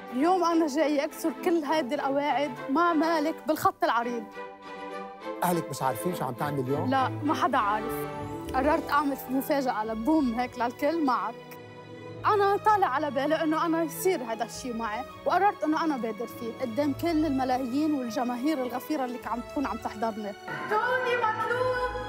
اليوم أنا جاي أكسر كل هذه القواعد مع مالك بالخط العريض. أهلك مش عارفين شو عم تعمل اليوم؟ لا، ما حدا عارف. قررت أعمل مفاجأة لبوم هيك للكل معك. أنا طالع على بالي إنه أنا يصير هذا الشيء معي، وقررت إنه أنا بادر فيه قدام كل الملايين والجماهير الغفيرة اللي عم تكون عم تحضرني. توني مطلوب